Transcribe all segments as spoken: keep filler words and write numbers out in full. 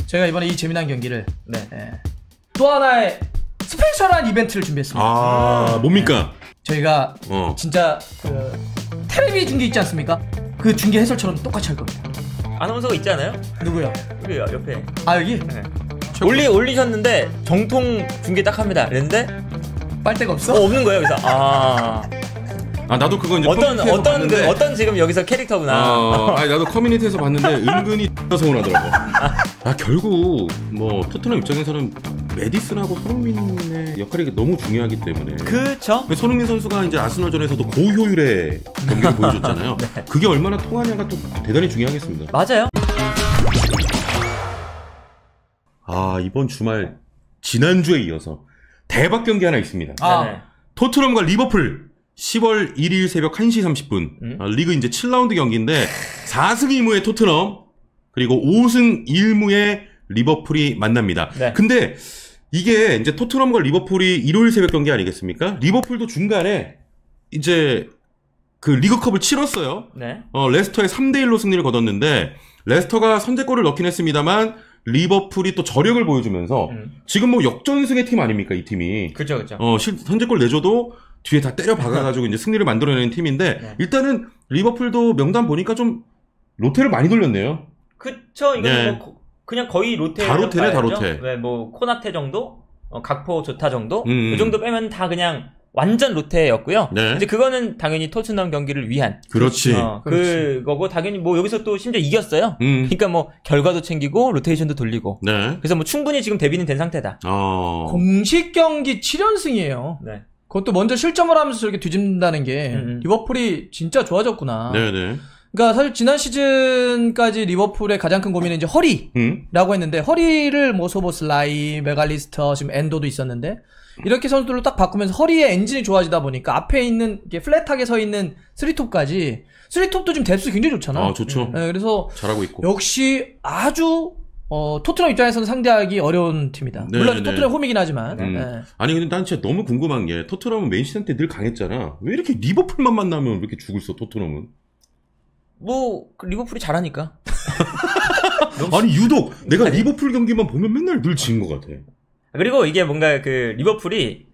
제가 이번에 이 재미난 경기를 네. 네. 또 하나의 스페셜한 이벤트를 준비했습니다. 아, 뭡니까? 네. 저희가 어. 진짜 그 텔레비 중계 있지 않습니까? 그 중계 해설처럼 똑같이 할 겁니다. 아나운서가 있지 않아요? 누구요? 여기 옆에. 아 여기? 네. 올리 올리셨는데 정통 중계 딱 합니다. 그랬는데 빨대가 없어? 어, 없는 거예요. 그래서 아. 아 나도 그거 이제 어떤 어떤 그, 어떤 지금 여기서 캐릭터구나. 어, 아니 나도 커뮤니티에서 봤는데 은근히 서운하더라고. 아 결국 뭐 토트넘 입장에서는 메디슨하고 손흥민의 역할이 너무 중요하기 때문에. 그렇죠. 손흥민 선수가 이제 아스널전에서도 고효율의 경기를 보여줬잖아요. 네. 그게 얼마나 통하냐가 또 대단히 중요하겠습니다. 맞아요. 아 이번 주말 지난주에 이어서 대박 경기 하나 있습니다. 아. 네. 토트넘과 리버풀. 시월 일일 새벽 한 시 삼십 분 음? 어, 리그 이제 칠 라운드 경기인데 사 승 이 무의 토트넘 그리고 오 승 일 무의 리버풀이 만납니다. 네. 근데 이게 이제 토트넘과 리버풀이 일요일 새벽 경기 아니겠습니까? 리버풀도 중간에 이제 그 리그컵을 치렀어요. 네. 어, 레스터에 삼 대 일로 승리를 거뒀는데 레스터가 선제골을 넣긴 했습니다만 리버풀이 또 저력을 보여주면서 음. 지금 뭐 역전승의 팀 아닙니까 이 팀이. 그렇죠, 그렇죠. 어, 실, 선제골 내줘도 뒤에 다 때려 박아가지고 이제 승리를 만들어내는 팀인데 네. 일단은 리버풀도 명단 보니까 좀 로테를 많이 돌렸네요. 그쵸. 이건 네. 뭐 그냥 거의 로테. 다 로테네, 다 로테. 왜 뭐 코나테 정도, 어, 각포 조타 정도, 음. 이 정도 빼면 다 그냥 완전 로테였고요. 네. 이제 그거는 당연히 토트넘 경기를 위한. 그렇지. 어, 그거고 당연히 뭐 여기서 또 심지어 이겼어요. 음. 그러니까 뭐 결과도 챙기고 로테이션도 돌리고. 네. 그래서 뭐 충분히 지금 대비는 된 상태다. 어. 공식 경기 칠 연승이에요. 네. 그것도 먼저 실점을 하면서 저렇게 뒤집는다는 게 음. 리버풀이 진짜 좋아졌구나. 네네. 그러니까 사실 지난 시즌까지 리버풀의 가장 큰 고민은 이제 허리라고 음? 했는데 허리를 뭐 소보슬라이, 메갈리스터, 지금 엔도도 있었는데 이렇게 선수들로 딱 바꾸면서 허리의 엔진이 좋아지다 보니까 앞에 있는 이렇게 플랫하게 서 있는 쓰리톱까지 쓰리톱도 지금 뎁스 굉장히 좋잖아. 아 좋죠. 네, 그래서 잘하고 있고 역시 아주 어, 토트넘 입장에서는 상대하기 어려운 팀이다. 네, 물론 네. 토트넘 홈이긴 하지만. 음. 네. 아니 근데 난 진짜 너무 궁금한 게 토트넘은 맨시티한테 늘 강했잖아. 왜 이렇게 리버풀만 만나면 이렇게 죽을 써 토트넘은? 뭐 리버풀이 잘하니까. 아니 유독 내가 아니. 리버풀 경기만 보면 맨날 늘 지는 것 같아. 그리고 이게 뭔가 그 리버풀이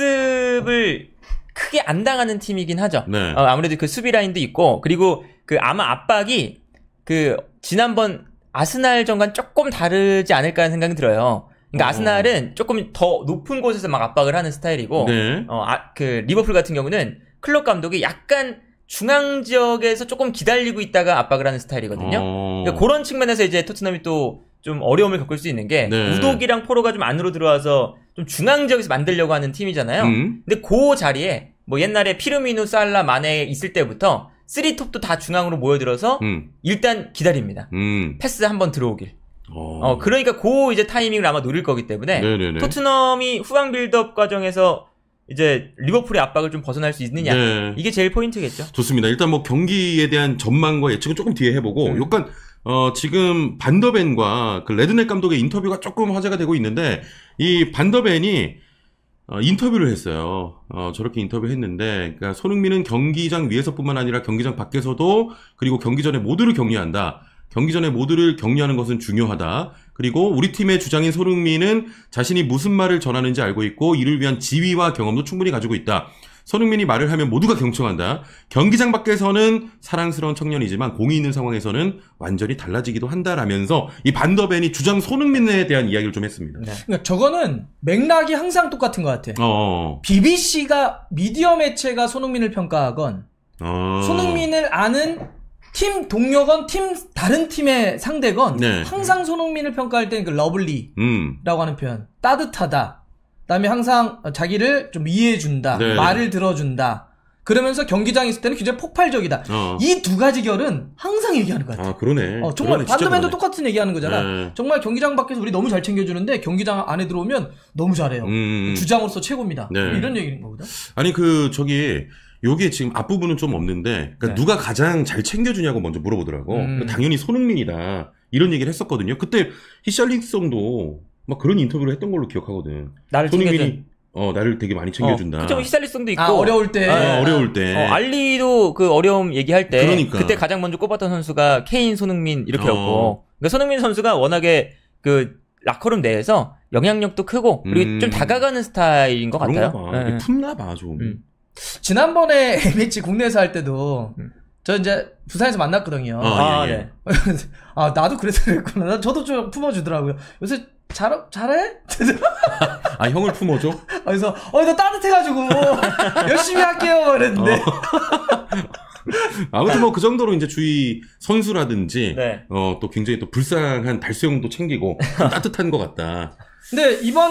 역습을 크게 안 당하는 팀이긴 하죠. 네. 어, 아무래도 그 수비 라인도 있고 그리고 그 아마 압박이 그 지난번 아스날전과는 조금 다르지 않을까 하는 생각이 들어요. 그러니까 어. 아스날은 조금 더 높은 곳에서 막 압박을 하는 스타일이고, 네. 어, 아, 그 리버풀 같은 경우는 클럽 감독이 약간 중앙 지역에서 조금 기다리고 있다가 압박을 하는 스타일이거든요. 어. 그러니까 그런 측면에서 이제 토트넘이 또 좀 어려움을 겪을 수 있는 게 네. 우독이랑 포로가 좀 안으로 들어와서 좀 중앙 지역에서 만들려고 하는 팀이잖아요. 음. 근데 그 자리에 뭐 옛날에 피르미누, 살라, 마네 있을 때부터 쓰리톱도 다 중앙으로 모여들어서 음. 일단 기다립니다. 음. 패스 한번 들어오길. 어. 어, 그러니까 그 이제 타이밍을 아마 노릴 거기 때문에 네네네. 토트넘이 후방 빌드업 과정에서 이제 리버풀의 압박을 좀 벗어날 수 있느냐. 네. 이게 제일 포인트겠죠. 좋습니다. 일단 뭐 경기에 대한 전망과 예측은 조금 뒤에 해보고 음. 약간 어 지금 반더벤과 그 레드넥 감독의 인터뷰가 조금 화제가 되고 있는데 이 반더벤이 어, 인터뷰를 했어요. 어, 저렇게 인터뷰했는데, 그러니까 손흥민은 경기장 위에서뿐만 아니라 경기장 밖에서도 그리고 경기 전에 모두를 격려한다. 경기 전에 모두를 격려하는 것은 중요하다. 그리고 우리 팀의 주장인 손흥민은 자신이 무슨 말을 전하는지 알고 있고 이를 위한 지위와 경험도 충분히 가지고 있다. 손흥민이 말을 하면 모두가 경청한다. 경기장 밖에서는 사랑스러운 청년이지만 공이 있는 상황에서는 완전히 달라지기도 한다라면서 이 반더벤이 주장 손흥민에 대한 이야기를 좀 했습니다. 네. 그러니까 저거는 맥락이 항상 똑같은 것 같아. 어. 비비씨가 미디어 매체가 손흥민을 평가하건 어. 손흥민을 아는 팀 동료건 팀 다른 팀의 상대건 네. 항상 손흥민을 평가할 때는 그 러블리라고 음. 하는 표현, 따뜻하다. 그다음에 항상 자기를 좀 이해해준다, 네. 말을 들어준다. 그러면서 경기장에 있을 때는 굉장히 폭발적이다. 어. 이 두 가지 결은 항상 얘기하는 것 같아. 아 그러네. 어, 정말 그러네, 반더벤도 똑같은 얘기하는 거잖아. 네. 정말 경기장 밖에서 우리 너무 잘 챙겨주는데 경기장 안에 들어오면 너무 잘해요. 음. 주장으로서 최고입니다. 네. 이런 얘기인 거거든. 아니 그 저기 요게 지금 앞부분은 좀 없는데 그러니까 네. 누가 가장 잘 챙겨주냐고 먼저 물어보더라고. 음. 당연히 손흥민이다. 이런 얘기를 했었거든요. 그때 히샬리송도 막 그런 인터뷰를 했던 걸로 기억하거든. 나를 손흥민이 챙겨준. 어 나를 되게 많이 챙겨준다. 어, 그쵸, 히샬리송도 있고. 아, 어려울 때. 어, 어려울 때. 어, 알리도 그 어려움 얘기할 때. 그러니까. 그때 가장 먼저 꼽았던 선수가 케인, 손흥민 이렇게였고. 어. 그러니까 손흥민 선수가 워낙에 그 라커룸 내에서 영향력도 크고 그리고 음. 좀 다가가는 스타일인 것 같아요. 봐. 네. 품나 봐 좀. 음. 지난번에 A매치 국내에서 할 때도 음. 저 이제 부산에서 만났거든요. 아, 아, 예, 예. 네. 아 나도 그래서 그랬구나. 저도 좀 품어주더라고요. 요새 잘 잘해? 아 형을 품어줘? 그래서 어나 따뜻해가지고 열심히 할게요 이랬는데. 어. 아무튼 뭐 그 정도로 이제 주위 선수라든지 네. 어, 또 굉장히 또 불쌍한 달수형도 챙기고 좀 따뜻한 것 같다. 근데 이번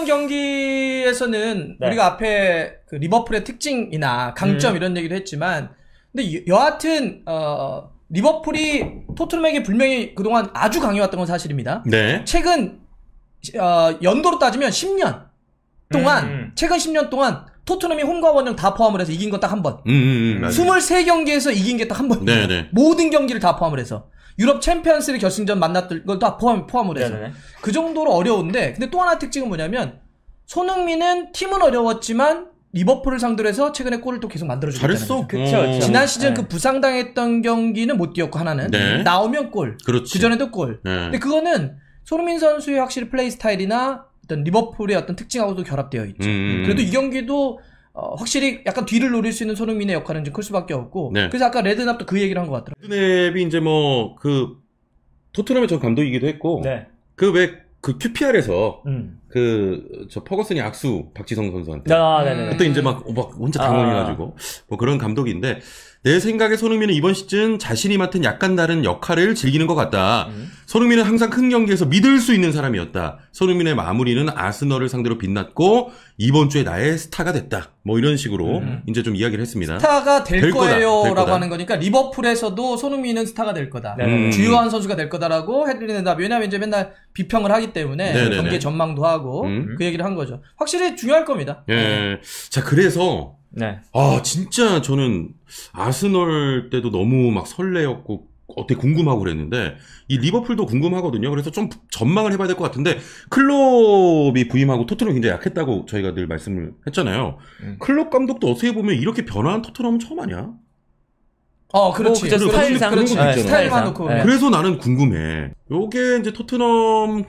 경기에서는 네. 우리가 앞에 그 리버풀의 특징이나 강점 음. 이런 얘기도 했지만, 근데 여, 여하튼 어, 리버풀이 토트넘에게 분명히 그동안 아주 강해왔던 건 사실입니다. 네. 최근 어, 연도로 따지면 십 년 동안 음. 최근 십 년 동안 토트넘이 홈과 원정 다 포함을 해서 이긴 건 딱 한 번. 음, 음, 음, 맞아요. 이십삼 경기에서 이긴 게 딱 한 번. 네네. 모든 경기를 다 포함을 해서. 유럽 챔피언스리그 결승전 만났던 걸 다 포함, 포함을 해서. 네네. 그 정도로 어려운데, 근데 또 하나 특징은 뭐냐면, 손흥민은 팀은 어려웠지만, 리버풀을 상대로 해서 최근에 골을 또 계속 만들어주고 잘했어. 있잖아요. 그쵸, 어. 그쵸. 지난 시즌 네. 그 부상당했던 경기는 못 뛰었고, 하나는. 네. 나오면 골. 그렇지. 그전에도 골. 네. 근데 그거는 손흥민 선수의 확실히 플레이 스타일이나 어떤 리버풀의 어떤 특징하고도 결합되어 있죠. 음. 그래도 이 경기도 어, 확실히 약간 뒤를 노릴 수 있는 손흥민의 역할은 좀 클 수밖에 없고. 네. 그래서 아까 레드납도 그 얘기를 한 것 같더라고요. 레드냅이 이제 뭐 그 토트넘의 전 감독이기도 했고 네. 그 왜 그 큐피알에서 음. 그 저 퍼거슨이 악수 박지성 선수한테 아, 네네. 그때 이제 막, 막 혼자 당황해가지고 뭐 그런 감독인데 내 생각에 손흥민은 이번 시즌 자신이 맡은 약간 다른 역할을 즐기는 것 같다. 음. 손흥민은 항상 큰 경기에서 믿을 수 있는 사람이었다. 손흥민의 마무리는 아스널을 상대로 빛났고 이번 주에 나의 스타가 됐다. 뭐 이런 식으로 음. 이제 좀 이야기를 했습니다. 스타가 될, 될 거다, 거예요 될 라고 거다. 하는 거니까 리버풀에서도 손흥민은 스타가 될 거다. 네. 음. 주요한 선수가 될 거다라고 해드리는다. 왜냐하면 이제 맨날 비평을 하기 때문에 네네네. 경기 전망도 하고 음. 그 얘기를 한 거죠. 확실히 중요할 겁니다. 예. 자, 그래서 네. 아, 진짜 저는 아스널 때도 너무 막 설레었고 어떻게 궁금하고 그랬는데 이 리버풀도 궁금하거든요. 그래서 좀 전망을 해봐야 될 것 같은데 클롭이 부임하고 토트넘이 굉장히 약했다고 저희가 늘 말씀을 했잖아요. 음. 클롭 감독도 어떻게 보면 이렇게 변화한 토트넘은 처음 아니야? 어, 그렇지. 뭐, 그죠, 그렇지. 스타일상. 그렇지. 그런 것도 있잖아. 스타일만 놓고. 네. 그래서 나는 궁금해. 요게 이제 토트넘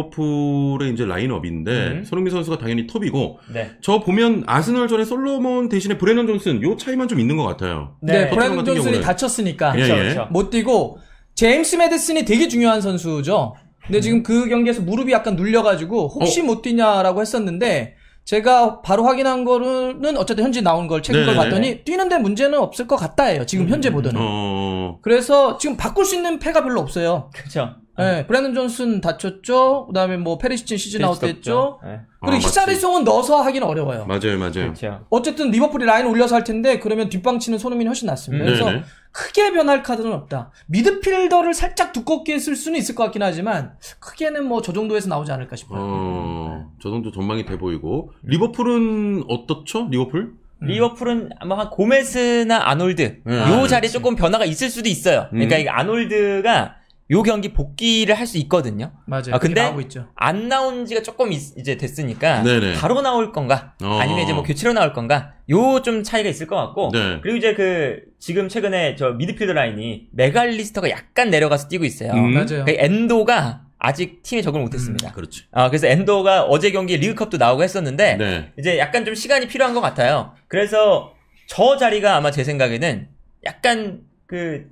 리버풀의 이제 라인업인데 음. 손흥민 선수가 당연히 톱이고 네. 저 보면 아스널전에 솔로몬 대신에 브레넌 존슨 요 차이만 좀 있는 것 같아요. 네, 네. 브라이언 토트넘 같은 존슨이 경우는. 다쳤으니까 예, 그렇죠, 예. 그렇죠. 못 뛰고 제임스 매디슨이 되게 중요한 선수죠. 근데 지금 그 경기에서 무릎이 약간 눌려가지고 혹시 어. 못 뛰냐라고 했었는데 제가 바로 확인한 거는 어쨌든 현지 나온 걸 최근 걸 네네. 봤더니 뛰는데 문제는 없을 것 같다예요. 지금 현재 보도는. 어, 그래서 지금 바꿀 수 있는 패가 별로 없어요. 그렇죠. 네, 브랜든 존슨 다쳤죠. 그다음에 뭐 페리시친 시즌 아웃 됐죠. 네. 그리고 아, 히사리송은 넣어서 하기는 어려워요. 맞아요, 맞아요. 그렇죠. 어쨌든 리버풀이 라인 올려서 할 텐데 그러면 뒷방치는 손흥민이 훨씬 낫습니다. 음, 그래서 네네. 크게 변할 카드는 없다. 미드필더를 살짝 두껍게 쓸 수는 있을 것 같긴 하지만 크게는 뭐 저 정도에서 나오지 않을까 싶어요. 어, 저 정도 전망이 돼 보이고 리버풀은 어떻죠? 리버풀? 리버풀은 아마 한 고메스나 아놀드 네. 요 아, 자리에 조금 변화가 있을 수도 있어요. 그러니까 음. 이 아놀드가 요 경기 복귀를 할 수 있거든요. 맞아요. 아, 근데 나오고 있죠. 안 나온 지가 조금 있- 이제 됐으니까 네네. 바로 나올 건가 어. 아니면 이제 뭐 교체로 나올 건가 요 좀 차이가 있을 것 같고 네. 그리고 이제 그 지금 최근에 저 미드필더 라인이 메갈리스터가 약간 내려가서 뛰고 있어요. 음. 맞아요. 그 엔도가 아직 팀에 적응을 못했습니다. 그렇지. 아 그래서 엔도가 어제 경기 리그컵도 나오고 했었는데 네. 이제 약간 좀 시간이 필요한 것 같아요. 그래서 저 자리가 아마 제 생각에는 약간 그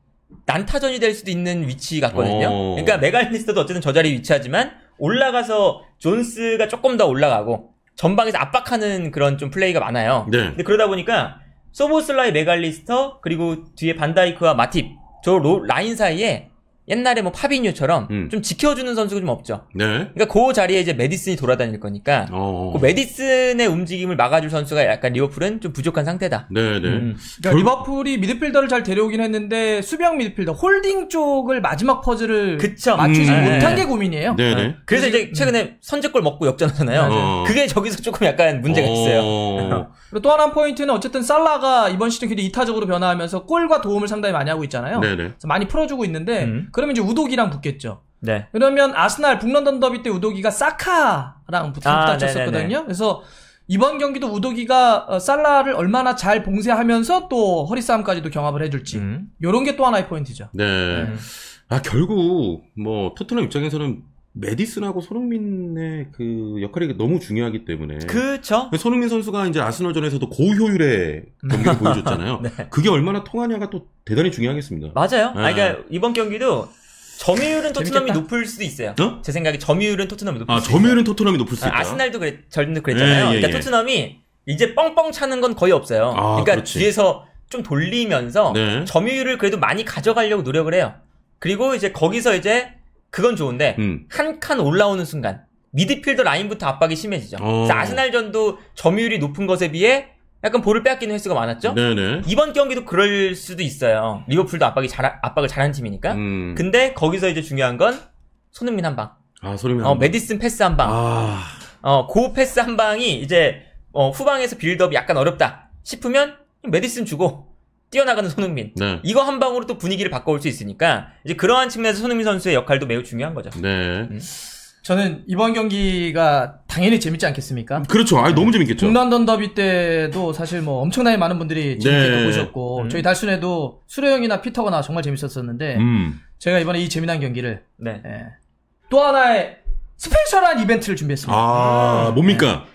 난타전이 될 수도 있는 위치 같거든요. 어. 그러니까 메갈리스터도 어쨌든 저 자리에 위치하지만 올라가서 존스가 조금 더 올라가고 전방에서 압박하는 그런 좀 플레이가 많아요. 네. 근데 그러다 보니까 소보슬라이 메갈리스터 그리고 뒤에 반다이크와 마팁 저 로- 라인 사이에 옛날에 뭐 파비뉴처럼 음. 좀 지켜주는 선수가 좀 없죠. 네. 그러니까 그 자리에 이제 메디슨이 돌아다닐 거니까 어. 그 메디슨의 움직임을 막아줄 선수가 약간 리버풀은 좀 부족한 상태다. 네, 네. 음. 그러니까 결- 리버풀이 미드필더를 잘 데려오긴 했는데 수비형 미드필더 홀딩 쪽을 마지막 퍼즐을 그쵸. 맞추지 음. 못한 네. 게 고민이에요. 네, 네. 그래서 이제 최근에 선제골 먹고 역전하잖아요. 어. 그게 저기서 조금 약간 문제가 있어요. 어. 그리고 또 하나 포인트는 어쨌든 살라가 이번 시즌 굉장히 이타적으로 변화하면서 골과 도움을 상당히 많이 하고 있잖아요. 네, 네. 그래서 많이 풀어주고 있는데 음. 그러면 이제 우도기랑 붙겠죠. 네. 그러면 아스날 북런던 더비 때 우도기가 사카랑 붙, 아, 다쳤었거든요. 네네네. 그래서 이번 경기도 우도기가 어, 살라를 얼마나 잘 봉쇄하면서 또 허리 싸움까지도 경합을 해줄지 음. 요런 게 또 하나의 포인트죠. 네. 음. 아, 결국, 뭐, 토트넘 입장에서는 메디슨하고 손흥민의 그 역할이 너무 중요하기 때문에. 그쵸. 손흥민 선수가 이제 아스널전에서도 고효율의 경기를 보여줬잖아요. 네. 그게 얼마나 통하냐가 또 대단히 중요하겠습니다. 맞아요. 네. 아, 그러니까 이번 경기도 점유율은 토트넘이 재밌겠다. 높을 수도 있어요. 어? 제 생각에 점유율은 토트넘이 높을 아, 수도 있어요. 점유율은 토트넘이 높을 수 있다. 아스날도 그랬, 절도 그랬잖아요. 예, 예, 그러니까 예. 토트넘이 이제 뻥뻥 차는 건 거의 없어요. 아, 그러니까 그렇지. 뒤에서 좀 돌리면서 네. 점유율을 그래도 많이 가져가려고 노력을 해요. 그리고 이제 거기서 이제 그건 좋은데 음. 한 칸 올라오는 순간 미드필더 라인부터 압박이 심해지죠. 어. 그래서 아스날전도 점유율이 높은 것에 비해 약간 볼을 빼앗기는 횟수가 많았죠. 네네. 이번 경기도 그럴 수도 있어요. 리버풀도 압박이 잘 압박을 잘하는 팀이니까. 음. 근데 거기서 이제 중요한 건 손흥민 한 방. 아, 손흥민 어, 한 방. 메디슨 패스 한 방. 아. 어, 고 패스 한 방이 이제 어, 후방에서 빌드업이 약간 어렵다 싶으면 메디슨 주고 뛰어나가는 손흥민. 네. 이거 한 방으로 또 분위기를 바꿔올 수 있으니까 이제 그러한 측면에서 손흥민 선수의 역할도 매우 중요한 거죠. 네. 음. 저는 이번 경기가 당연히 재밌지 않겠습니까? 그렇죠. 아, 너무 재밌겠죠. 북런던 더비 때도 사실 뭐 엄청나게 많은 분들이 재밌게 네. 보셨고 음. 저희 달순에도 수로형이나 피터거나 정말 재밌었었는데 음. 제가 이번에 이 재미난 경기를 네. 예, 또 하나의 스페셜한 이벤트를 준비했습니다. 아, 뭡니까?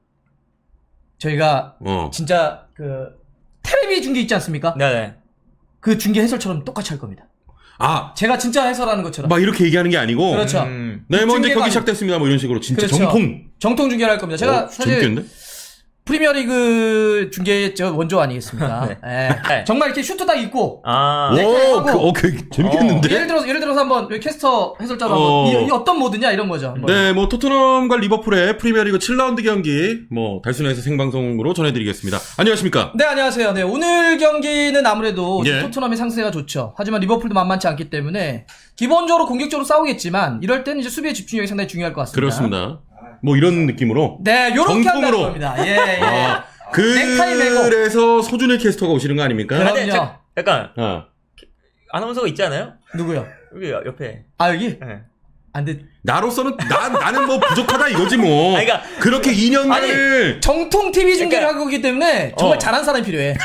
저희가 어. 진짜 그 텔레비 중계 있지 않습니까? 네네. 그 중계 해설처럼 똑같이 할 겁니다. 아, 제가 진짜 해설하는 것처럼. 막 이렇게 얘기하는 게 아니고. 그렇죠. 음. 네, 뭐 이제 중계가 경기 아니- 시작됐습니다. 뭐 이런 식으로 진짜 그렇죠. 정통. 정통 중계를 할 겁니다. 제가 어, 사실 재밌겠는데? 프리미어리그 중계 저 원조 아니겠습니까? 네. 예. 정말 이렇게 슈트 딱 입고 아. 네. 오, 하고. 그, 어, 그, 재밌겠는데? 예를 들어서 예를 들어서 한번 여기 캐스터 해설자로 어. 한번 이, 이 어떤 모드냐 이런 거죠. 한번. 네, 뭐 토트넘과 리버풀의 프리미어리그 칠 라운드 경기 뭐 달순에서 생방송으로 전해드리겠습니다. 안녕하십니까? 네, 안녕하세요. 네, 오늘 경기는 아무래도 예. 토트넘의 상세가 좋죠. 하지만 리버풀도 만만치 않기 때문에 기본적으로 공격적으로 싸우겠지만 이럴 때는 이제 수비의 집중력이 상당히 중요할 것 같습니다. 그렇습니다. 뭐 이런 느낌으로. 네, 요렇게 한다는 정통으로. 겁니다. 예, 예. 아, 넥타이 매고. 그래서 소준일 캐스터가 오시는 거 아닙니까? 그럼- 아, 근데 그럼요. 자, 약간 어. 아나운서가 있지 않아요? 누구요? 여기 옆에. 아, 여기? 네. 안 돼. 나로서는 나, 나는 뭐 부족하다 이거지 뭐. 아니, 그러니까- 그렇게 이 년간을 정통 티비 중계를 그러니까- 하고 있기 때문에 정말 어. 잘하는 사람이 필요해.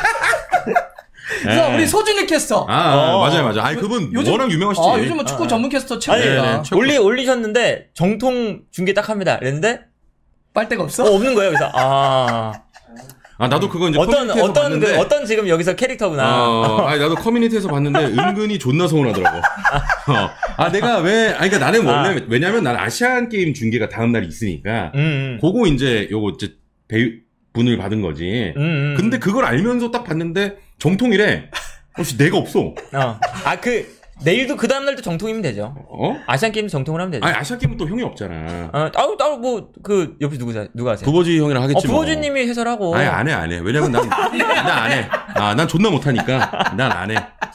그래서 네. 우리 소준일 캐스터. 아, 아, 어. 맞아요, 맞아요. 아니, 그분 요즘- 워낙 유명하시지. 아, 요즘은 축구 아, 전문 캐스터 아니, 최고니까. 네, 최고. 올리 올리셨는데 정통 중계 딱 합니다. 그랬는데 빨대가 없어? 어, 없는 거예요. 그래서 아 아, 나도 그거 이제 어떤 커뮤니티에서 어떤 봤는데. 그, 어떤 지금 여기서 캐릭터구나. 어, 아니, 나도 커뮤니티에서 봤는데 은근히 존나 서운하더라고. 어. 아, 내가 왜, 아니, 그러니까 나는 원래, 아. 왜냐면 나는 아시안 게임 중계가 다음날 있으니까, 음, 음. 그거 이제, 요거 이제, 배분을 받은 거지. 음, 음. 근데 그걸 알면서 딱 봤는데, 정통이래. 혹시 내가 없어. 어. 아, 그 내일도 그 다음 날도 정통이면 되죠. 어? 아시안 게임 정통을 하면 되죠. 아니, 아시안 게임은 또 형이 없잖아. 어, 아우, 아우, 뭐, 그, 옆에 누구세요? 누가 하세요? 부버지 형이랑 어, 하겠지. 뭐. 부호주님이 해설하고. 아니, 안 해, 안 해. 왜냐면 난, 난 안 해. 아, 난 존나 못하니까. 난 안 해.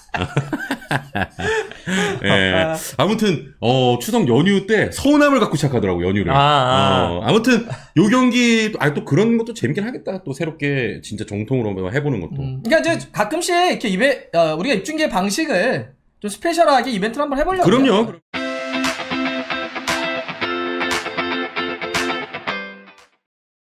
예. 아무튼, 어, 추석 연휴 때 서운함을 갖고 시작하더라고, 연휴를. 아, 아. 어, 아무튼, 요 경기, 아, 또 그런 것도 재밌긴 하겠다. 또 새롭게 진짜 정통으로 한번 해보는 것도. 음, 그러니까 이제 가끔씩 이렇게 이베, 어, 우리가 입중계 방식을 좀 스페셜하게 이벤트를 한번 해보려고. 그럼요.